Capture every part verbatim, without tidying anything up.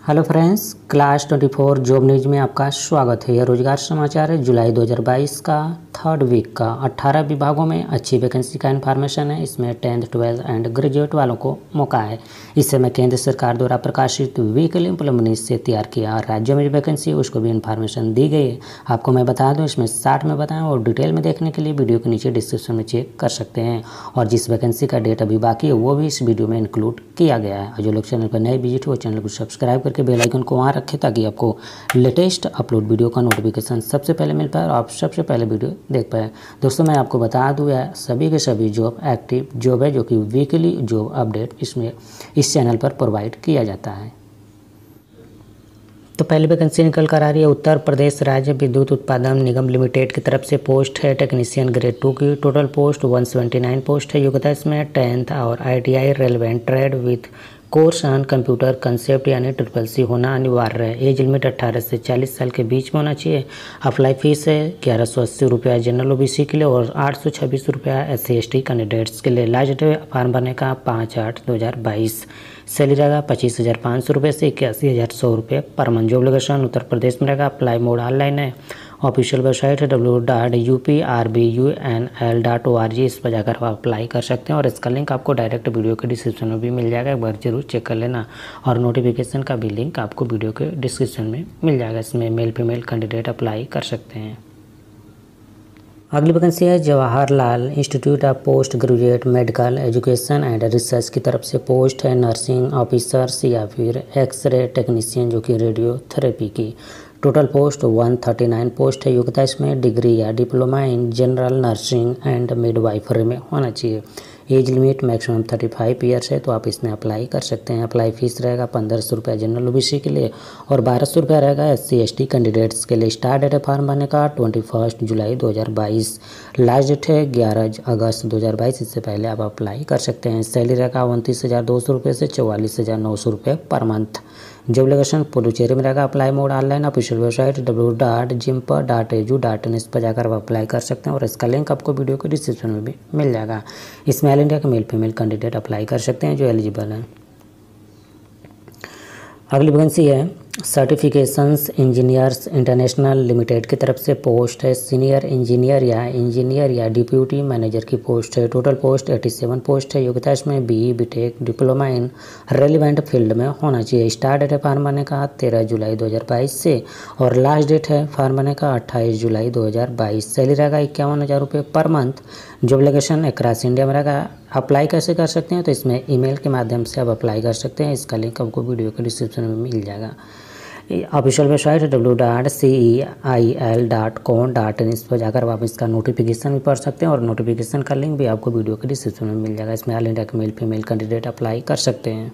Hello friends, class चौबीस job news में आपका स्वागत है। यह रोजगार समाचार है जुलाई दो हज़ार बाईस का थर्ड वीक का। अट्ठारह विभागों में अच्छी वैकेंसी का इन्फॉर्मेशन है। इसमें टेंथ ट्वेल्थ एंड ग्रेजुएट वालों को मौका है। इस समय केंद्र सरकार द्वारा प्रकाशित वीकली एम्प्लॉयमेंट से तैयार किया और राज्यों में जो वैकेंसी है उसको भी इन्फॉर्मेशन दी गई है। आपको मैं बता दूँ, इसमें साठ में बताएं और डिटेल में देखने के लिए वीडियो के नीचे डिस्क्रिप्शन में चेक कर सकते हैं। और जिस वैकेंसी का डेट अभी बाकी है वो भी इस वीडियो में इंक्लूड किया गया है। और जो लोग चैनल पर नए विजिट हो चैनल को सब्सक्राइब करके बेल आइकन को वहाँ रखें ताकि आपको लेटेस्ट अपलोड वीडियो का नोटिफिकेशन सबसे पहले मिल पाए और आप सबसे पहले वीडियो देख पाए। दोस्तों, मैं आपको बता दूँ यह सभी के सभी जॉब एक्टिव जॉब है जो कि वीकली जॉब अपडेट इसमें इस चैनल पर प्रोवाइड किया जाता है। तो पहली वैकेंसी निकल कर आ रही है उत्तर प्रदेश राज्य विद्युत उत्पादन निगम लिमिटेड की तरफ से। पोस्ट है टेक्नीशियन ग्रेड टू की। टोटल पोस्ट एक सौ उन्यासी पोस्ट है। योग्यता इसमें टेंथ और ITI relevant trade with course on computer concept यानी ट्रिपल सी होना अनिवार्य है। एज लिमिट अट्ठारह से चालीस साल के बीच में होना चाहिए। अप्लाई फीस है ग्यारह सौ अस्सी रुपया जनरल ओबीसी के लिए और आठ सौ छब्बीस रुपया S C S T candidates के लिए। लास्ट डेट फॉर्म भरने का पाँच आठ दो हज़ार बाईस। सैलरी रहेगा पच्चीस हज़ार पाँच सौ रुपये से इक्यासी हज़ार सौ रुपये पर month. Job location Uttar Pradesh में रहेगा। अप्लाई मोड ऑनलाइन है। ऑफिशियल वेबसाइट है W dot U P R B U N L dot O R G. इस पर जाकर आप अप्लाई कर सकते हैं और इसका लिंक आपको डायरेक्ट वीडियो के डिस्क्रिप्शन में भी मिल जाएगा। एक बार जरूर चेक कर लेना। और नोटिफिकेशन का भी लिंक आपको वीडियो के डिस्क्रिप्शन में मिल जाएगा। इसमें मेल फीमेल कैंडिडेट अप्लाई कर सकते हैं। अगली वैकेंसी है Jawaharlal institute of post graduate medical education and research की तरफ से। पोस्ट है नर्सिंग ऑफिसर्स या फिर एक्सरे टेक्नीशियन जो कि रेडियोथेरेपी की। टोटल पोस्ट एक सौ उनतालीस पोस्ट है। योग्यता इसमें डिग्री या diploma in general nursing and midwifery में होना चाहिए। एज लिमिट मैक्सिमम पैंतीस ईयर्स है तो आप इसमें अप्लाई कर सकते हैं। अप्लाई फीस रहेगा पंद्रह सौ रुपया जनरल ओबीसी के लिए और बारह सौ रुपया रहेगा S C S T candidates के लिए। स्टार्ट डेट है फॉर्म भरने का ट्वेंटी फर्स्ट जुलाई दो हज़ार बाईस। लास्ट डेट है ग्यारह अगस्त दो हज़ार बाईस। इससे पहले आप अप्लाई कर सकते हैं। सैलरी रहेगा उनतीस हज़ार दो सौ रुपये से चौवालीस हज़ार नौ सौ रुपये पर मंथ। जॉब लोकेशन पुडुचेरी में रहेगा। Apply mode online. Official website W dot JIPMER dot edu dot in. इस पर जाकर आप अप्लाई कर सकते हैं और इसका लिंक आपको वीडियो के डिस्क्रिप्शन में भी मिल जाएगा। इसमें ऑल इंडिया के मेल फीमेल कैंडिडेट अप्लाई कर सकते हैं जो एलिजिबल हैं। अगली वैकेंसी है सर्टिफिकेशंस इंजीनियर्स इंटरनेशनल लिमिटेड की तरफ से। पोस्ट है सीनियर इंजीनियर या इंजीनियर या डिप्यूटी मैनेजर की पोस्ट है। टोटल पोस्ट सत्तासी पोस्ट है। योग्यता इसमें BE BTech diploma in relevant field में होना चाहिए। स्टार्ट डेट है फॉर्म भरने का तेरह जुलाई दो हज़ार बाईस से और लास्ट डेट है फॉर्म भरने का अट्ठाईस जुलाई दो हज़ार बाईस। सैलरी रहेगा इक्यावन हज़ार रुपये पर month. Job location across India में रहेगा। अप्लाई कैसे कर सकते हैं तो इसमें ईमेल के माध्यम से आप अप्लाई कर सकते हैं। इसका लिंक आपको वीडियो के डिस्क्रिप्शन में मिल जाएगा। ऑफिशियल वेबसाइट है W dot C E I L dot com dot in. इस पर जाकर आप इसका नोटिफिकेशन भी पढ़ सकते हैं और नोटिफिकेशन का लिंक भी आपको वीडियो के डिस्क्रिप्शन में मिल जाएगा। इसमें ऑल इंडिया के मेल फीमेल कैंडिडेट अप्लाई कर सकते हैं।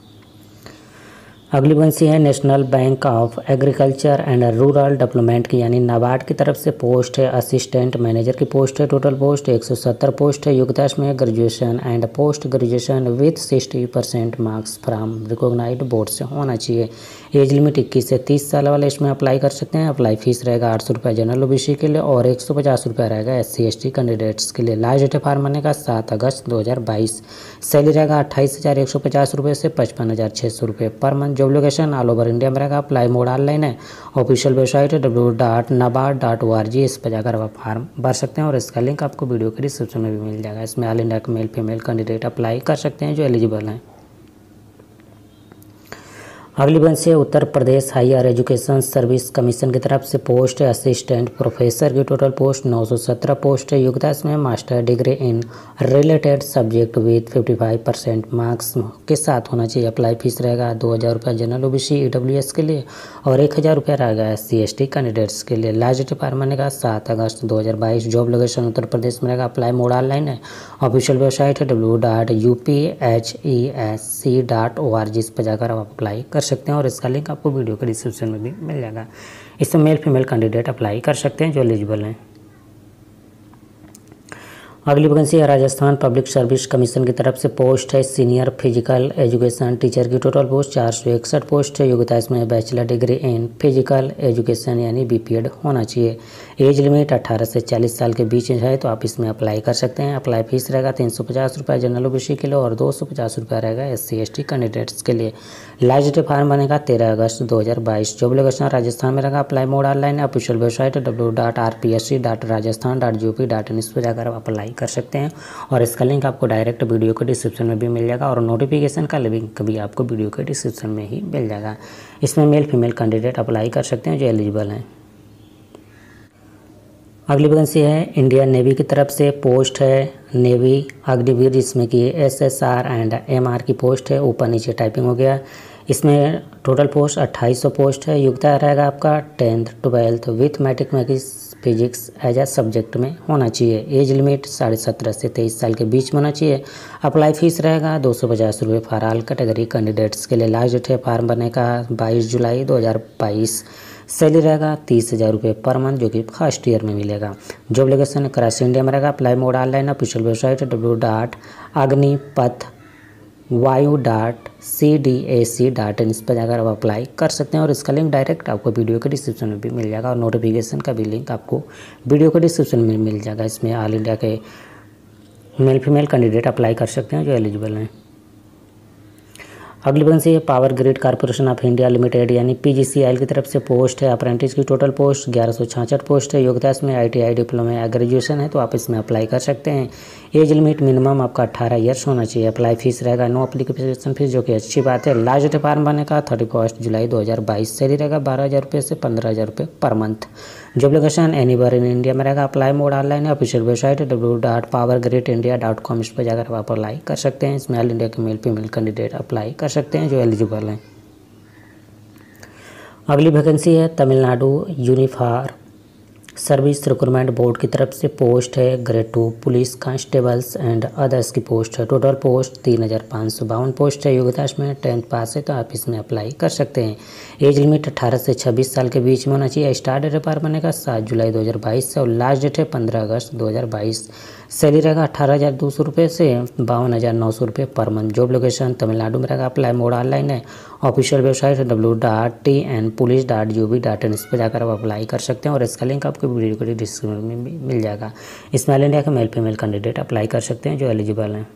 अगली वैकेंसी है national bank of agriculture and rural development की यानी नाबार्ड की तरफ से। पोस्ट है असिस्टेंट मैनेजर की पोस्ट है। टोटल पोस्ट एक सौ सत्तर पोस्ट है। योग्यता इसमें graduation and post graduation with sixty percent marks from recognised board से होना चाहिए। एज लिमिट इक्कीस से तीस साल वाले इसमें अप्लाई कर सकते हैं। अप्लाई फीस रहेगा आठ सौ रुपया जनरल ओबीसी के लिए और एक सौ पचास रुपया रहेगा S C S T candidates के लिए। लास्ट डेट फॉर्म भरने का सात अगस्त दो हज़ार बाईस। सैलरी रहेगा अट्ठाईस हज़ार एक सौ पचास रुपये से पचपन हज़ार छः सौ रुपये पर month. Job location all over India में रहेगा। अप्लाई मोड ऑनलाइन है। ऑफिशियल वेबसाइट है W dot NABARD dot O R G. इस पर जाकर आप फॉर्म भर सकते हैं और इसका लिंक आपको वीडियो के डिस्क्रिप्शन में भी मिल जाएगा। इसमें ऑल इंडिया के मेल फीमेल कैंडिडेट अप्लाई कर सकते हैं जो एलिजिबल हैं। अगली वैकेंसी है Uttar Pradesh higher education service commission की तरफ से। पोस्ट है असिस्टेंट प्रोफेसर की। टोटल पोस्ट नौ सौ सत्रह पोस्ट है। योग्यता इसमें master degree in related subject with पचपन परसेंट मार्क्स के साथ होना चाहिए। अप्लाई फीस रहेगा दो हज़ार रुपये general OBC E W S के लिए और एक हज़ार रुपया रहेगा S C S T candidates के लिए। लास्ट डेट फॉर्म भरने का सात अगस्त दो हज़ार बाईस। जॉब लोकेशन उत्तर प्रदेश में रहेगा। अप्लाई मोड ऑनलाइन है। ऑफिशियल वेबसाइट है W dot U P H E S C dot O R G. इस पर जाकर आप अप्लाई कर सकते हैं और इसका लिंक आपको वीडियो के डिस्क्रिप्शन में भी मिल जाएगा। इसमें मेल फीमेल कैंडिडेट अप्लाई कर सकते हैं जो एलिजिबल हैं। अगली वैकेंसी है राजस्थान पब्लिक सर्विस कमीशन की तरफ से पोस्ट है सीनियर फिजिकल एजुकेशन टीचर की। टोटल पोस्ट चार सौ इकसठ पोस्ट है। योग्यता इसमें bachelor degree in physical education यानी बीपीएड होना चाहिए। एज लिमिट अठारह से चालीस साल के बीच है तो आप इसमें अप्लाई कर सकते हैं। अप्लाई फीस रहेगा तीन सौ पचास रुपये जनरल ओबीसी के लिए और दो सौ पचास रुपया रहेगा S C S T candidates के लिए। लास्ट डेट फॉर्म बनेगा तेरह अगस्त दो हज़ार बाईस। जॉब लोकेशन राजस्थान में रहेगा। अप्लाई मोड ऑनलाइन है। Official website W dot R P S C dot Rajasthan dot G O P dot in इस पर जाकर आप अप्लाई कर सकते हैं और इसका लिंक आपको डायरेक्ट वीडियो के डिस्क्रिप्शन में भी मिल जाएगा और नोटिफिकेशन का लिंक भी आपको वीडियो के डिस्क्रिप्शन में ही मिल जाएगा। इसमें मेल फीमेल कैंडिडेट अप्लाई कर सकते हैं जो एलिजिबल हैं। अगली वैकेंसी है इंडियन नेवी की तरफ से पोस्ट है नेवी अग्निवीर, जिसमें कि S S R and M R की पोस्ट है। ऊपर नीचे टाइपिंग हो गया। इसमें टोटल पोस्ट अट्ठाईस सौ पोस्ट है। योग्यता रहेगा आपका tenth twelfth with mathematics physics as a subject में होना चाहिए। एज लिमिट साढ़े सत्रह से तेईस साल के बीच में होना चाहिए। अप्लाई फीस रहेगा दो सौ पचास रुपये फॉर ऑल कैटेगरी कैंडिडेट्स के लिए। लास्ट डेट है फॉर्म भरने का बाईस जुलाई दो हज़ार बाईस। सैलरी रहेगा तीस हज़ार रुपये पर मंथ जो कि फर्स्ट ईयर में मिलेगा। जॉब लोकेशन कराची इंडिया में रहेगा। Apply mode online. Official website W dot Agnipath Vayu dot C D A C dot in इस पर जाकर आप अप्लाई कर सकते हैं और इसका लिंक डायरेक्ट आपको वीडियो के डिस्क्रिप्शन में भी मिल जाएगा और नोटिफिकेशन का भी लिंक आपको वीडियो के डिस्क्रिप्शन में मिल जाएगा। इसमें ऑल इंडिया के मेल फीमेल कैंडिडेट अप्लाई कर सकते हैं जो एलिजिबल हैं। अगली वैकेंसी है power grid corporation of India limited यानी पी जी सी एल की तरफ से पोस्ट है। अप्रेंटिस की टोटल पोस्ट ग्यारह सौ छियासठ पोस्ट है। योग्यता इसमें आई टी आई डिप्लोमा या ग्रेजुएशन है तो आप इसमें अप्लाई कर सकते हैं। एज लिमिट मिनिमम आपका अट्ठारह ईयर्स होना चाहिए। अप्लाई फीस रहेगा नो एप्लीकेशन फीस जो कि अच्छी बात है। लास्ट डेट फॉर्म भरने का थर्टी फर्स्ट जुलाई दो हज़ार बाईस। सैलरी रहेगा बारह हज़ार रुपये से पंद्रह हज़ार रुपये पर month. Job location anywhere in India में रहेगा। अप्लाई मोड ऑनलाइन है। Official website W dot power grid India dot com इस पर जाकर आप अप्लाई कर सकते हैं। इसमें ऑल इंडिया के मेल फीमेल कैंडिडेट अप्लाई कर सकते हैं जो एलिजिबल हैं। अगली वैकेंसी है Tamil Nadu uniform service recruitment board की तरफ से पोस्ट है grade two police constables and others की पोस्ट है। टोटल पोस्ट तीन हज़ार पाँच सौ बावन पोस्ट है। योग्यता इसमें टेंथ पास है तो आप इसमें अप्लाई कर सकते हैं। एज लिमिट अठारह से छब्बीस साल के बीच में होना चाहिए। स्टार्ट डेट पर बनेगा सात जुलाई दो हज़ार बाईस से और लास्ट डेट है पंद्रह अगस्त दो हज़ार बाईस। सैलरी रहेगा अठारह हज़ार दो सौ रुपये से बावन हज़ार नौ सौ रुपये पर मंथ। जॉब लोकेशन तमिलनाडु में रहेगा। अप्लाई मोड ऑनलाइन है। Official website W dot T N police dot G O V dot in इस पर जाकर आप अप्लाई कर सकते हैं और इसका लिंक आपको वीडियो के डिस्क्रिप्शन में भी मिल जाएगा। इसमें ऑल इंडिया के मेल फीमेल कैंडिडेट अप्लाई कर सकते हैं जो एलिजिबल हैं।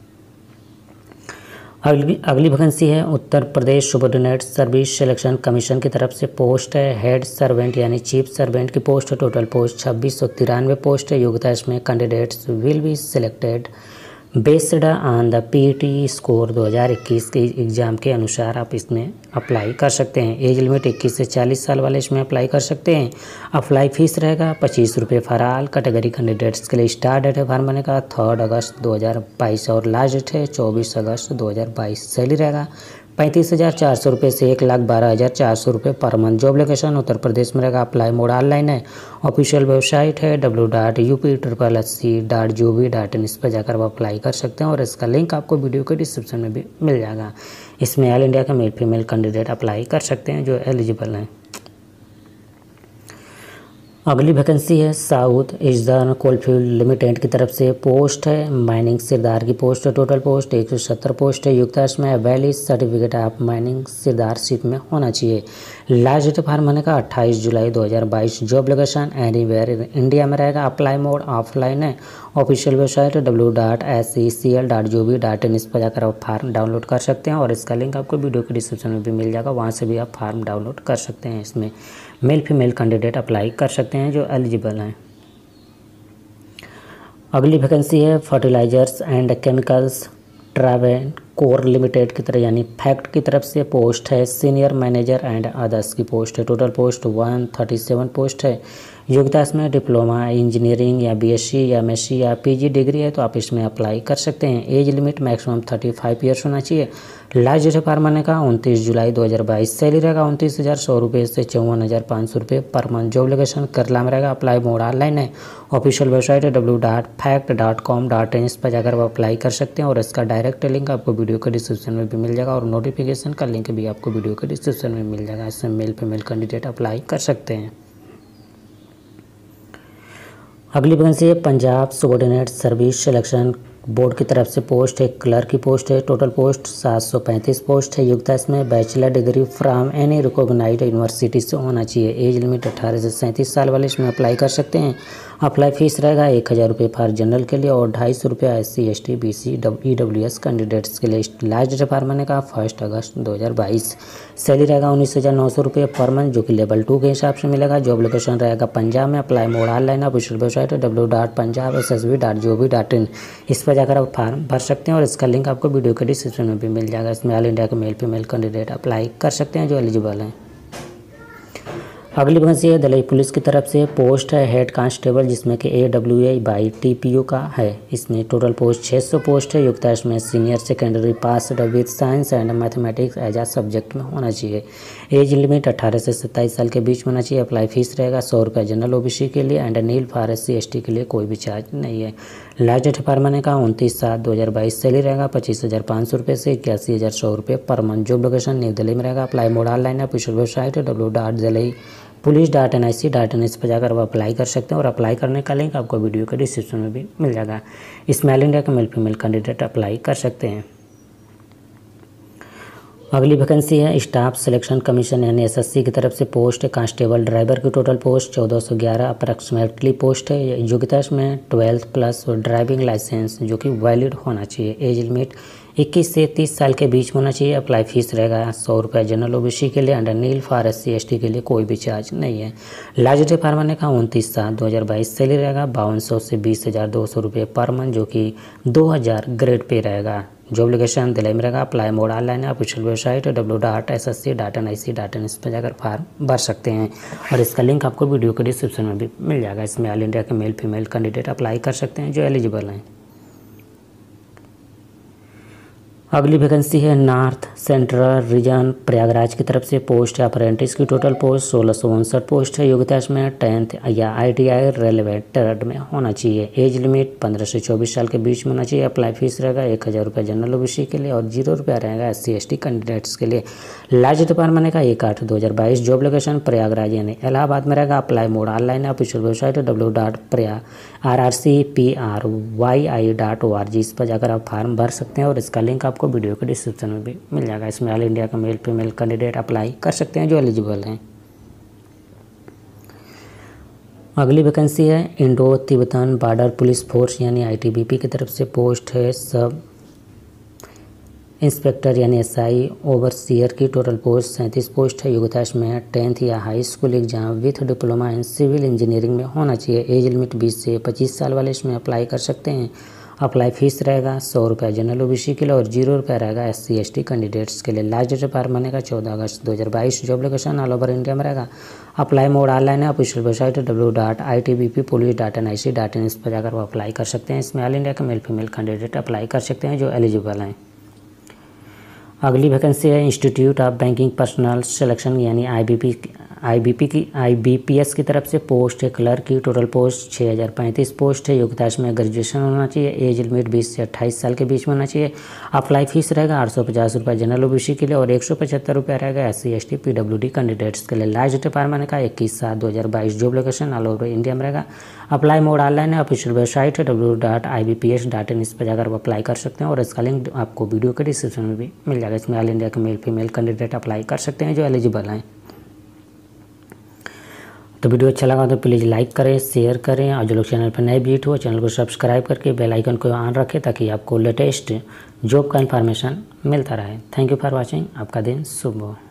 अगली अगली वैकेंसी है Uttar Pradesh subordinate service selection commission की तरफ से पोस्ट है हेड सर्वेंट यानी चीफ सर्वेंट की पोस्ट है। टोटल पोस्ट छब्बीस सौ तिरानवे पोस्ट है। योग्यता इसमें candidates will be selected based on the P T score दो हज़ार इक्कीस के एग्ज़ाम के अनुसार आप इसमें अप्लाई कर सकते हैं। एज लिमिट इक्कीस से चालीस साल वाले इसमें अप्लाई कर सकते हैं। अप्लाई फीस रहेगा पच्चीस रुपये फॉर ऑल कैटेगरी कैंडिडेट्स के लिए। स्टार्ट डेट है फॉर्म भरने का थर्ड अगस्त दो हज़ार बाईस और लास्ट डेट है चौबीस अगस्त दो हज़ार बाईस। सैलरी रहेगा पैंतीस हज़ार चार सौ रुपये से एक लाख बारह हज़ार चार सौ रुपये पर month. Job location Uttar Pradesh में रहेगा। अप्लाई मोड ऑनलाइन है। ऑफिशियल वेबसाइट है W dot U P triple S C dot G O V dot in इस पर जाकर आप अप्लाई कर सकते हैं और इसका लिंक आपको वीडियो के डिस्क्रिप्शन में भी मिल जाएगा। इसमें ऑल इंडिया के मेल फीमेल कैंडिडेट अप्लाई कर सकते हैं जो एलिजिबल हैं। अगली वैकेंसी है साउथ ईस्टर्न कोलफील्ड लिमिटेड की तरफ से पोस्ट है माइनिंग सिरदार की पोस्ट है। टोटल पोस्ट एक सौ सत्तर पोस्ट है। युक्त इसमें valid certificate of mining sirdarship में होना चाहिए। लास्ट डेट फॉर्म भरने का अट्ठाईस जुलाई दो हज़ार बाईस। जॉब लोकेशन एनीवेयर इंडिया में रहेगा। अप्लाई मोड ऑफलाइन है। Official website W dot S E C L dot G O V dot in इस पर जाकर आप फार्म डाउनलोड कर सकते हैं और इसका लिंक आपको वीडियो के डिस्क्रिप्शन में भी मिल जाएगा। वहाँ से भी आप फार्म डाउनलोड कर सकते हैं। इसमें मेल फीमेल कैंडिडेट अप्लाई कर सकते हैं जो एलिजिबल हैं। अगली वैकेंसी है fertilisers and chemicals Travancore limited की तरफ यानी फैक्ट की तरफ से पोस्ट है सीनियर मैनेजर एंड अदर्स की पोस्ट है। टोटल पोस्ट एक सौ सैंतीस पोस्ट है। योग्यता इसमें डिप्लोमा इंजीनियरिंग या बीएससी या एमएससी या पीजी डिग्री है तो आप इसमें अप्लाई कर सकते हैं। एज लिमिट मैक्सिमम पैंतीस ईयर्स होना चाहिए। लास्ट डेट फॉर्म भरने का उनतीस जुलाई दो हज़ार बाईस। सैलरी रहेगा उनतीस हज़ार सौ रुपये से चौवन हज़ार पाँच सौ रुपये पर मंथ। जॉब लोकेशन केरला में रहेगा। अप्लाई मोड ऑनलाइन है। ऑफिशियल वेबसाइट है W dot FACT dot com dot in इस पर जाकर आप अप्लाई कर सकते हैं और इसका डायरेक्ट लिंक आपको वीडियो के डिस्क्रिप्शन में भी मिल जाएगा और नोटिफिकेशन का लिंक भी आपको वीडियो के डिस्क्रिप्शन में मिल जाएगा। इसमें मेल फीमेल कैंडिडेट अप्लाई कर सकते हैं। अगली वैकेंसी है Punjab subordinate service selection board की तरफ से पोस्ट है, क्लर्क की पोस्ट है। टोटल पोस्ट सात सौ पैंतीस पोस्ट है। योग्यता इसमें bachelor degree from any recognised university से होना चाहिए। एज लिमिट अठारह से सैंतीस साल वाले इसमें अप्लाई कर सकते हैं। अप्लाई फीस रहेगा एक हज़ार रुपये फॉर जनरल के लिए और ढाई सौ रुपया S C S T B C E W S candidates के लिए। लास्ट डेट फॉर भरने का फर्स्ट अगस्त दो हज़ार बाईस। सैलरी रहेगा उन्नीस हज़ार नौ सौ रुपये पर मंथ जो कि लेवल टू के हिसाब से मिलेगा। जॉब लोकेशन रहेगा पंजाब में। Apply mode online official website है W dot Punjab S S B dot G O V dot in. इस पर जाकर आप फॉर्म भर सकते हैं और इसका लिंक आपको वीडियो के डिस्क्रिप्शन में भी मिल जाएगा। इसमें ऑल इंडिया के मेल फीमेल कैंडिडेट अप्लाई कर सकते हैं जो एलिजिबल हैं। अगली वैकेंसी है दिल्ली पुलिस की तरफ से पोस्ट है हेड कांस्टेबल जिसमें कि A W A by T P U का है। इसमें टोटल पोस्ट छः सौ पोस्ट है। योग्यता इसमें senior secondary pass with science and mathematics as a subject में होना चाहिए। एज लिमिट अठारह से सत्ताईस साल के बीच में होना चाहिए। अप्लाई फीस रहेगा सौ रुपये जनरल ओ बी सी के लिए and nil for S C S T के लिए कोई भी चार्ज नहीं है। लास्ट डेट फॉर भरने का उनतीस सात दो हज़ार बाईस। सैलरी रहेगा पच्चीस हज़ार पाँच सौ रुपये से इक्यासी हज़ार सौ रुपये पर month. Job location New Delhi में रहेगा। Apply mode online official website है W dot Delhi police dot N I C dot in. इस पर जाकर आप अप्लाई कर सकते हैं और अप्लाई करने का लिंक आपको वीडियो के डिस्क्रिप्शन में भी मिल जाएगा। इसमें ऑल इंडिया के मेल फीमेल कैंडिडेट अप्लाई कर सकते हैं। अगली वैकेंसी है स्टाफ सिलेक्शन कमीशन यानी एस एस सी की तरफ से पोस्ट है कांस्टेबल ड्राइवर की। टोटल पोस्ट चौदह सौ ग्यारह अप्रॉक्सीमेटली पोस्ट है। योग्यता इसमें ट्वेल्थ प्लस ड्राइविंग लाइसेंस जो कि वैलिड होना चाहिए। एज लिमिट इक्कीस से तीस साल के बीच में होना चाहिए। अप्लाई फीस रहेगा सौ रुपये जनरल ओ बी सी के लिए and nil for S C S T के लिए कोई भी चार्ज नहीं है। लास्ट डेट फॉर भरने का उनतीस सात दो हज़ार बाईस। सैलरी रहेगा बावन सौ से बीस हज़ार दो सौ रुपये पर मंथ जो कि दो हज़ार ग्रेड पे रहेगा। जॉब लोकेशन दिल्ली में रहेगा। अप्लाई मोड ऑनलाइन है official website W dot S S C dot N I C dot in. इस पर जाकर फॉर्म भर सकते हैं और इसका लिंक आपको वीडियो के डिस्क्रिप्शन में भी मिल जाएगा। इसमें ऑल इंडिया के मेल फीमेल कैंडिडेट अप्लाई कर सकते हैं जो एलिजिबल हैं। अगली वैकेंसी है नॉर्थ सेंट्रल रीजन प्रयागराज की तरफ से पोस्ट है अप्रेंटिस की। टोटल पोस्ट सोलह सौ उनसठ पोस्ट है। योग्यता इसमें टेंथ या I T I relevant trade में होना चाहिए। एज लिमिट पंद्रह से चौबीस साल के बीच में होना चाहिए। अप्लाई फीस रहेगा एक हज़ार रुपये जनरल ओ बी सी के लिए और जीरो रुपया रहेगा S C S T candidates के लिए। लास्ट डेट फॉर भरने का एक आठ दो हज़ार बाईस। जॉब लोकेशन प्रयागराज यानी इलाहाबाद में रहेगा। अप्लाई मोड ऑनलाइन है ऑफिशियल वेबसाइट डब्ल्यू डॉट प्रया R R C P R Y I dot O R G. इस पर जाकर आप फॉर्म भर सकते हैं और इसका लिंक आपको वीडियो के डिस्क्रिप्शन में भी मिल जाएगा। इसमें ऑल इंडिया का मेल फीमेल कैंडिडेट अप्लाई कर सकते हैं जो एलिजिबल हैं। अगली वैकेंसी है Indo Tibetan border police force यानी आई टी बी पी की तरफ से पोस्ट है सब इंस्पेक्टर यानी एस आई ओवरसीयर की। टोटल पोस्ट सैंतीस पोस्ट है। योग्यता इसमें टेंथ या high school exam with diploma in civil engineering में होना चाहिए। एज लिमिट बीस से पच्चीस साल वाले इसमें अप्लाई कर सकते हैं। अप्लाई फीस रहेगा सौ रुपये जनरल ओ बी सी के लिए और जीरो रुपये रहेगा S C S T candidates के लिए। लास्ट डेट फॉर भरने का चौदह अगस्त दो हज़ार बाईस। Job location all over India में रहेगा। अप्लाई मोड ऑनलाइन है official website W dot I T B P police dot N I C dot in. इस पर जाकर वो अप्लाई कर सकते हैं। इसमें ऑल इंडिया के मेल फीमेल कैंडिडेट अप्लाई कर सकते हैं जो एलिजिबल हैं। अगली वैकेंसी है institute of banking personnel selection यानी I B P I B P की आई बी पी एस की तरफ से पोस्ट है क्लर्क की। टोटल पोस्ट छः हज़ार पैंतीस पोस्ट है। योग्यता इसमें ग्रेजुएशन होना चाहिए। एज लिमिट बीस से अट्ठाईस साल के बीच में होना चाहिए। अप्लाई फीस रहेगा आठ सौ पचास रुपये जनरल ओ बी सी के लिए और एक सौ पचहत्तर रुपये रहेगा S C S T P W D candidates के लिए। लास्ट डेट फॉर भरने का इक्कीस सात दो हज़ार बाईस। Job location all over India में रहेगा। अप्लाई मोड ऑनलाइन है ऑफिशियल वेबसाइट है W dot I B P S dot in. इस पर जाकर अप्लाई कर सकते हैं और इसका लिंक आपको वीडियो के डिस्क्रिप्शन में भी मिल जाएगा। इसमें ऑल इंडिया के मेल फीमेल कैंडिडेट अप्लाई कर सकते हैं जो एलिजिबल हैं। तो वीडियो अच्छा लगा तो प्लीज़ लाइक करें, शेयर करें और जो लोग चैनल पर नए विजिट हो चैनल को सब्सक्राइब करके बेल आइकन को ऑन रखें ताकि आपको लेटेस्ट जॉब का इन्फॉर्मेशन मिलता रहे। Thank you for watching. आपका दिन शुभ हो।